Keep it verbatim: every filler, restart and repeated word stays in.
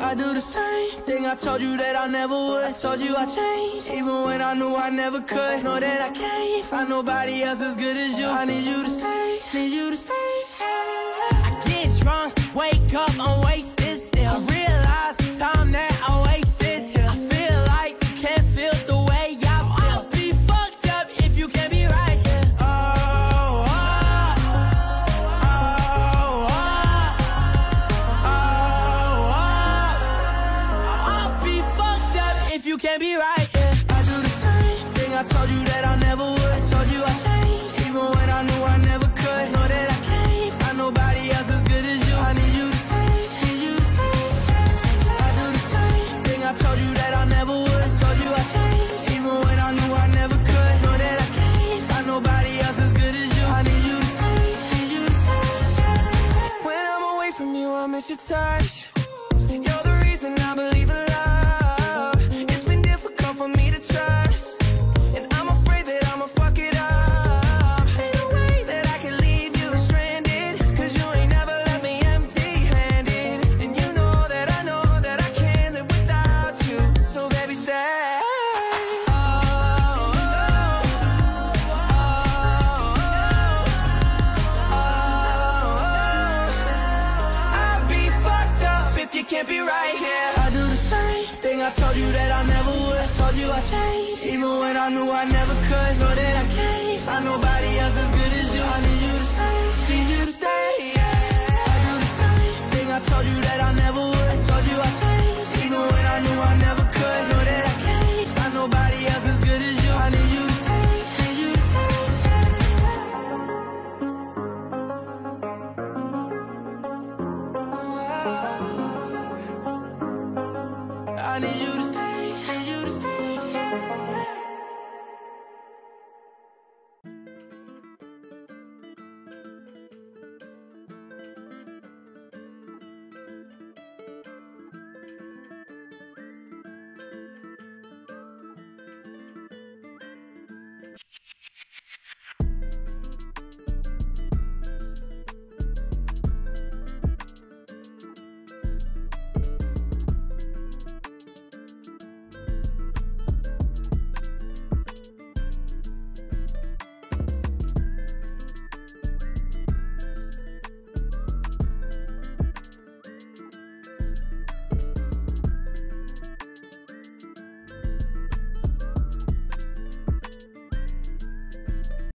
I do the same thing I told you that I never would. I told you I changed, even when I knew I never could. Know that I can't find nobody else as good as you. I need you to stay, need you to stay. I get drunk, wake up, I'm wasted still. I realize the time that I wasted here. I feel like you can't feel the way I feel. I'll be fucked up if you can't be right here. Oh, oh, oh, oh, oh, oh. I'll be fucked up if you can't be right here. I do the same thing I told you that I never would. I told you I changed, even when I knew I never could. Know that I can't find nobody else as good as you. I need you to stay, need you to stay. I do the same thing I told you that I never would. I told you I changed, even when I knew I never could. Know that I can't find nobody else as good as you. I need you to stay, need you to stay. When I'm away from you, I miss your touch. You're the reason I believe in love. It's been difficult for me to trust, and I'm afraid that I'ma fuck it up. Ain't no way that I can leave you stranded, cause you ain't never left me empty-handed. And you know that I know that I can't live without you. So baby, stay. Oh, oh, oh, oh, oh. I'd be fucked up if you can't be right here. I do the same thing I told you that I never would. I told you I changed, even when I knew I never could. Know that I can't find nobody else as good as you. I need you to stay, need you to stay, yeah. I do the same thing I told you that I never would. I told you I changed, even when I knew I never